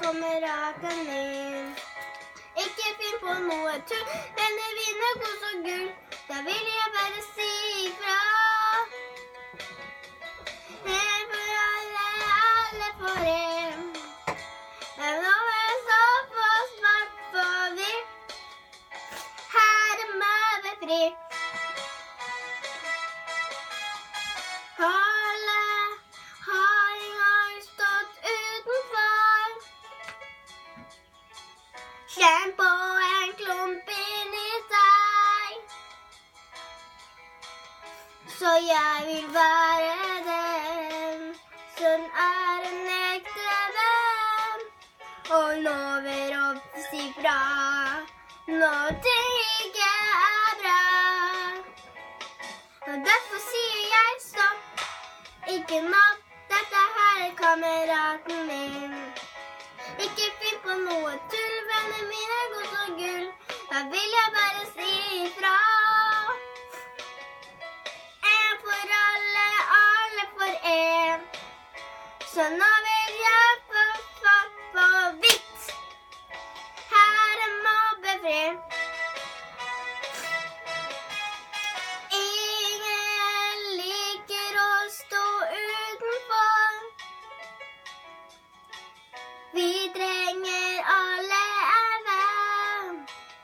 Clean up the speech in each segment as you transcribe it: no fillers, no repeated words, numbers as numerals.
kameraten min. Ikke finn på noe tull, venner vinner kos og gull. Da vil jeg bare si ifra. En for alle, alle for en. Men nå er jeg så på svart for hvitt. Her er møbelfri. Alle har en gang stått utenfor. Kjenn på en klump inni deg. Så jeg vil være den som er en ekte venn, og lover å si fra når det ikke er bra. Og derfor sier jeg stopp. Ikke nå, dette her er kameraten min. Ikke finn på noe tull, venner mine kos og gull. Da vil jeg bare si ifra. En for alle, alle for en. Så nå vil jeg få fatt på hvitt. Her er mobbefri. Vi trenger alle en venn.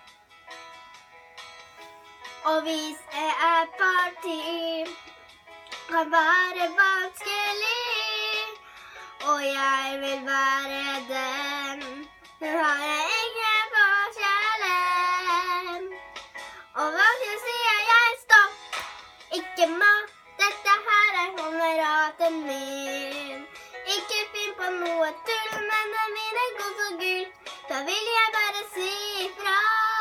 Og hvis jeg er parti, kan være vanskelig. Og jeg vil være den, men har jeg ingen forskjellen. Og vanskelig sier jeg stopp. Ikke må, dette her er kameraten min. Ikke finn på noe tull, mennene mine kos og gull. Da vil jeg bare si ifra.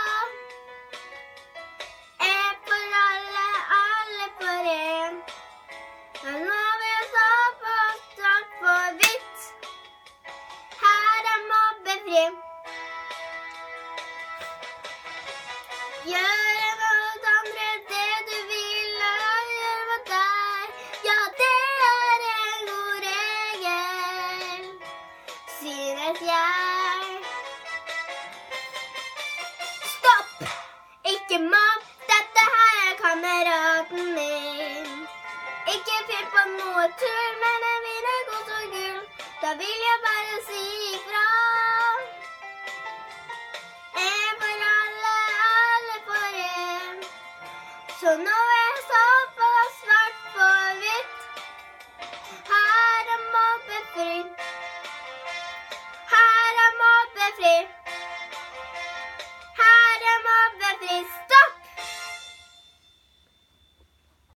En for alle, alle for en. Men nå vil jeg så på svart for hvitt. Her er mobbefri. Gjør mot andre det du vil, og gjør mot deg. Ja, det er en god regel, synes jeg. Stopp! Ikke mobb, dette her er kameraten min. Ikke finn på noe tull, men jeg vinner kos og gull. Da vil jeg bare si ifra. En for alle, alle for en. Så nå er jeg så på svart for hvitt. Her er mobbefri. Her er mobbefri.